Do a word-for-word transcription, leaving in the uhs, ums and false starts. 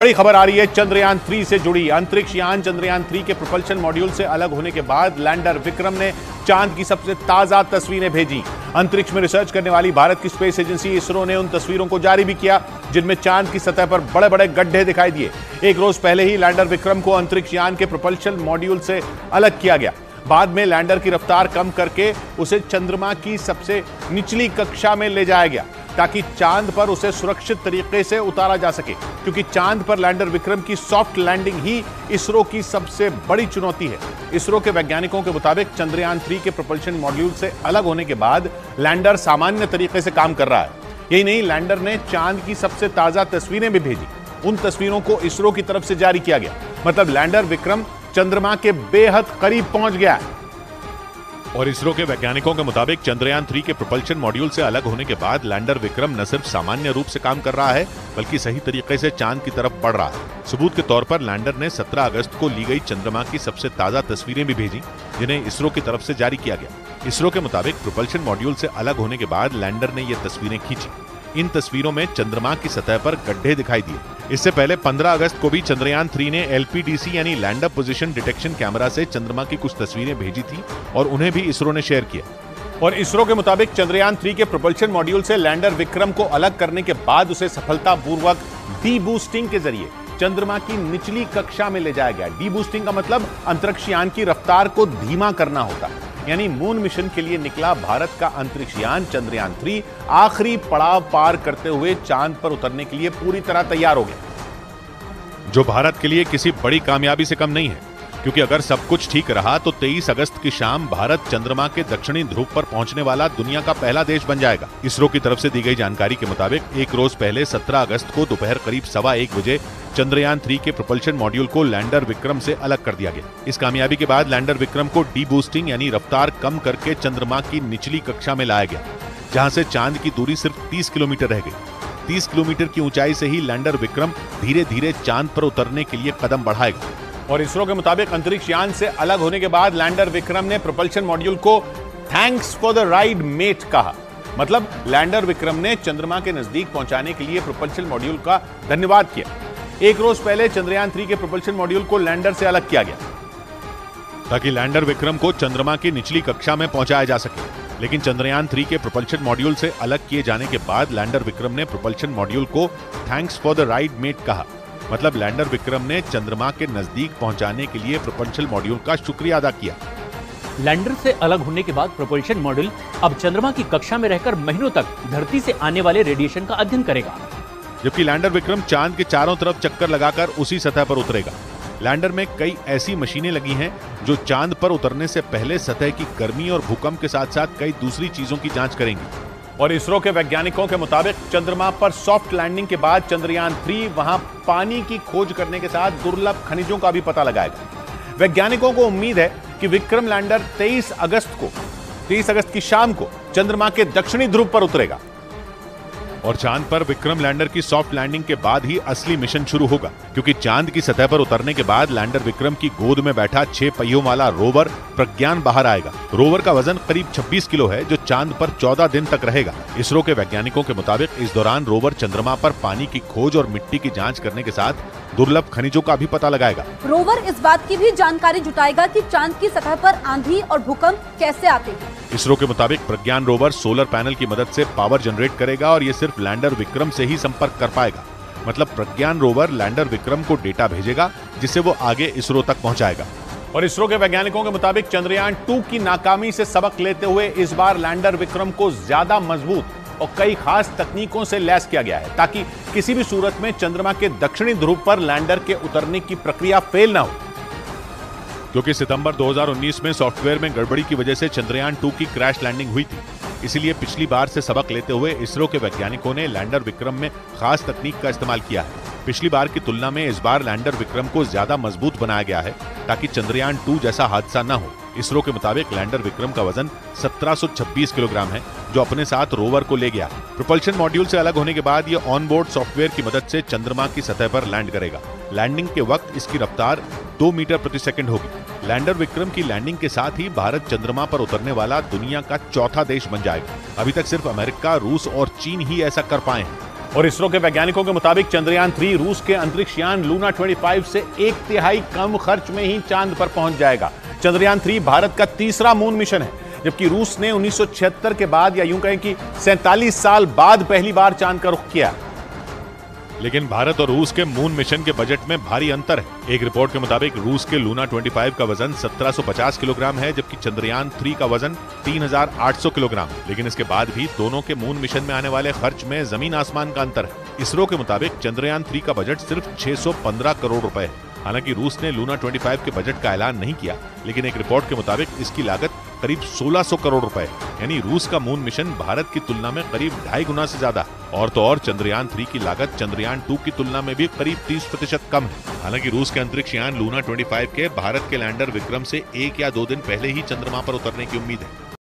बड़ी खबर आ रही है चंद्रयान थ्री से जुड़ी। अंतरिक्ष यान चंद्रयान थ्री के प्रोपल्शन मॉड्यूल से अलग होने के बाद लैंडर विक्रम ने चांद की सबसे ताजा तस्वीरें भेजी। अंतरिक्ष में रिसर्च करने वाली भारत की स्पेस एजेंसी इसरो ने उन तस्वीरों को जारी भी किया जिनमें चांद की सतह पर बड़े बड़े गड्ढे दिखाई दिए। एक रोज पहले ही लैंडर विक्रम को अंतरिक्ष यान के प्रोपल्शन मॉड्यूल से अलग किया गया। बाद में लैंडर की रफ्तार कम करके उसे चंद्रमा की सबसे निचली कक्षा में ले जाया गया ताकि चांद पर उसे सुरक्षित तरीके से उतारा जा सके, क्योंकि चांद पर लैंडर विक्रम की सॉफ्ट लैंडिंग ही इसरो की सबसे बड़ी चुनौती है। इसरो के वैज्ञानिकों के मुताबिक चंद्रयान थ्री के प्रोपल्शन मॉड्यूल से अलग होने के बाद लैंडर सामान्य तरीके से काम कर रहा है। यही नहीं, लैंडर ने चांद की सबसे ताजा तस्वीरें भी भेजी। उन तस्वीरों को इसरो की तरफ से जारी किया गया। मतलब लैंडर विक्रम चंद्रमा के बेहद करीब पहुंच गया है। और इसरो के वैज्ञानिकों के मुताबिक चंद्रयान थ्री के प्रोपल्शन मॉड्यूल से अलग होने के बाद लैंडर विक्रम न सिर्फ सामान्य रूप से काम कर रहा है बल्कि सही तरीके से चांद की तरफ बढ़ रहा है। सबूत के तौर पर लैंडर ने सत्रह अगस्त को ली गई चंद्रमा की सबसे ताजा तस्वीरें भी भेजी जिन्हें इसरो की तरफ से जारी किया गया। इसरो के मुताबिक प्रोपल्शन मॉड्यूल से अलग होने के बाद लैंडर ने ये तस्वीरें खींची। इन तस्वीरों में चंद्रमा की सतह पर गड्ढे दिखाई दिए। इससे पहले पंद्रह अगस्त को भी चंद्रयान थ्री ने एल पी डी सी यानी लैंडर पोजीशन डिटेक्शन कैमरा से चंद्रमा की कुछ तस्वीरें भेजी थी और उन्हें भी इसरो ने शेयर किया। और इसरो के मुताबिक चंद्रयान थ्री के प्रोपल्शन मॉड्यूल से लैंडर विक्रम को अलग करने के बाद उसे सफलतापूर्वक डी बूस्टिंग के जरिए चंद्रमा की निचली कक्षा में ले जाया गया। डी बूस्टिंग का मतलब अंतरिक्ष यान की रफ्तार को धीमा करना होता है। यानी मून मिशन के लिए निकला भारत का अंतरिक्ष यान चंद्रयान थ्री आखिरी पड़ाव पार करते हुए चांद पर उतरने के लिए पूरी तरह तैयार हो गया, जो भारत के लिए किसी बड़ी कामयाबी से कम नहीं है, क्योंकि अगर सब कुछ ठीक रहा तो तेईस अगस्त की शाम भारत चंद्रमा के दक्षिणी ध्रुव पर पहुंचने वाला दुनिया का पहला देश बन जाएगा। इसरो की तरफ से दी गई जानकारी के मुताबिक एक रोज पहले सत्रह अगस्त को दोपहर करीब सवा एक बजे चंद्रयान थ्री के प्रोपल्शन मॉड्यूल को लैंडर विक्रम से अलग कर दिया गया। इस कामयाबी के बाद लैंडर विक्रम को डी बूस्टिंग यानी रफ्तार कम करके चंद्रमा की निचली कक्षा में लाया गया, जहां से चांद की दूरी सिर्फ तीस किलोमीटर रह गई। तीस किलोमीटर की ऊंचाई से ही लैंडर विक्रम धीरे धीरे चांद पर उतरने के लिए कदम बढ़ाएगा। और इसरो के मुताबिक अंतरिक्ष यान से अलग होने के बाद लैंडर विक्रम ने प्रोपल्शन मॉड्यूल को thanks for the ride mate कहा। मतलब लैंडर विक्रम ने चंद्रमा के नजदीक पहुंचाने के लिए प्रोपल्शन मॉड्यूल का धन्यवाद किया। एक रोज पहले चंद्रयान थ्री के प्रोपल्शन मॉड्यूल को लैंडर से अलग किया गया ताकि लैंडर विक्रम को चंद्रमा की निचली कक्षा में पहुंचाया जा सके। लेकिन चंद्रयान थ्री के प्रोपल्शन मॉड्यूल से अलग किए जाने के बाद लैंडर विक्रम ने प्रोपल्शन मॉड्यूल को thanks for the ride mate कहा। मतलब लैंडर विक्रम ने चंद्रमा के नजदीक पहुंचाने के लिए प्रोपल्शन मॉड्यूल का शुक्रिया अदा किया। लैंडर से अलग होने के बाद प्रोपल्शन मॉड्यूल अब चंद्रमा की कक्षा में रहकर महीनों तक धरती से आने वाले रेडिएशन का अध्ययन करेगा, जबकि लैंडर विक्रम चांद के चारों तरफ चक्कर लगाकर उसी सतह पर उतरेगा। लैंडर में कई ऐसी मशीनें लगी हैं जो चांद पर उतरने से पहले सतह की गर्मी और भूकंप के साथ साथ कई दूसरी चीजों की जांच करेंगी। और इसरो के वैज्ञानिकों के मुताबिक चंद्रमा पर सॉफ्ट लैंडिंग के बाद चंद्रयान थ्री वहां पानी की खोज करने के साथ दुर्लभ खनिजों का भी पता लगाएगा। वैज्ञानिकों को उम्मीद है कि विक्रम लैंडर तेईस अगस्त को तेईस अगस्त की शाम को चंद्रमा के दक्षिणी ध्रुव पर उतरेगा और चांद पर विक्रम लैंडर की सॉफ्ट लैंडिंग के बाद ही असली मिशन शुरू होगा, क्योंकि चांद की सतह पर उतरने के बाद लैंडर विक्रम की गोद में बैठा छह पहियों वाला रोवर प्रज्ञान बाहर आएगा। रोवर का वजन करीब छब्बीस किलो है, जो चांद पर चौदह दिन तक रहेगा। इसरो के वैज्ञानिकों के मुताबिक इस दौरान रोवर चंद्रमा पर पानी की खोज और मिट्टी की जांच करने के साथ दुर्लभ खनिजों का भी पता लगाएगा। रोवर इस बात की भी जानकारी जुटाएगा कि चांद की सतह पर आंधी और भूकंप कैसे आते हैं। इसरो के मुताबिक प्रज्ञान रोवर सोलर पैनल की मदद से पावर जनरेट करेगा और ये सिर्फ लैंडर विक्रम से ही संपर्क कर पाएगा। मतलब प्रज्ञान रोवर लैंडर विक्रम को डेटा भेजेगा जिसे वो आगे इसरो तक पहुंचाएगा। और इसरो के वैज्ञानिकों के मुताबिक चंद्रयान टू की नाकामी से सबक लेते हुए इस बार लैंडर विक्रम को ज्यादा मजबूत और कई खास तकनीकों से लैस किया गया है ताकि किसी भी सूरत में चंद्रमा के दक्षिणी ध्रुव पर लैंडर के उतरने की प्रक्रिया फेल ना हो, क्योंकि सितंबर दो हज़ार उन्नीस में सॉफ्टवेयर में गड़बड़ी की वजह से चंद्रयान टू की क्रैश लैंडिंग हुई थी। इसीलिए पिछली बार से सबक लेते हुए इसरो के वैज्ञानिकों ने लैंडर विक्रम में खास तकनीक का इस्तेमाल किया है। पिछली बार की तुलना में इस बार लैंडर विक्रम को ज्यादा मजबूत बनाया गया है ताकि चंद्रयान टू जैसा हादसा न हो। इसरो के मुताबिक लैंडर विक्रम का वजन सत्रह सौ छब्बीस किलोग्राम है, जो अपने साथ रोवर को ले गया। प्रोपल्शन मॉड्यूल से अलग होने के बाद ये ऑनबोर्ड सॉफ्टवेयर की मदद से चंद्रमा की सतह पर लैंड करेगा। लैंडिंग के वक्त इसकी रफ्तार दो मीटर प्रति सेकंड होगी। लैंडर विक्रम की लैंडिंग के साथ ही भारत चंद्रमा पर उतरने वाला दुनिया का चौथा देश बन जाएगा। अभी तक सिर्फ अमेरिका, रूस और चीन ही ऐसा कर पाए हैं। और इसरो के वैज्ञानिकों के मुताबिक चंद्रयान थ्री रूस के अंतरिक्ष यान लूना पच्चीस से एक तिहाई कम खर्च में ही चांद पर पहुंच जाएगा। चंद्रयान थ्री भारत का तीसरा मून मिशन है, जबकि रूस ने उन्नीस सौ छिहत्तर के बाद या यूं कहें कि सैंतालीस साल बाद पहली बार चांद का रुख किया। लेकिन भारत और रूस के मून मिशन के बजट में भारी अंतर है। एक रिपोर्ट के मुताबिक रूस के लूना पच्चीस का वजन सत्रह सौ पचास किलोग्राम है, जबकि चंद्रयान थ्री का वजन तीन हज़ार आठ सौ किलोग्राम। लेकिन इसके बाद भी दोनों के मून मिशन में आने वाले खर्च में जमीन आसमान का अंतर है। इसरो के मुताबिक चंद्रयान थ्री का बजट सिर्फ छह सौ पंद्रह करोड़ रुपए है। हालांकि रूस ने लूना पच्चीस के बजट का ऐलान नहीं किया, लेकिन एक रिपोर्ट के मुताबिक इसकी लागत करीब सोलह सौ करोड़ रुपए, यानी रूस का मून मिशन भारत की तुलना में करीब ढाई गुना से ज्यादा। और तो और चंद्रयान थ्री की लागत चंद्रयान टू की तुलना में भी करीब तीस प्रतिशत कम है। हालांकि रूस के अंतरिक्ष यान लूना पच्चीस के भारत के लैंडर विक्रम से एक या दो दिन पहले ही चंद्रमा पर उतरने की उम्मीद है।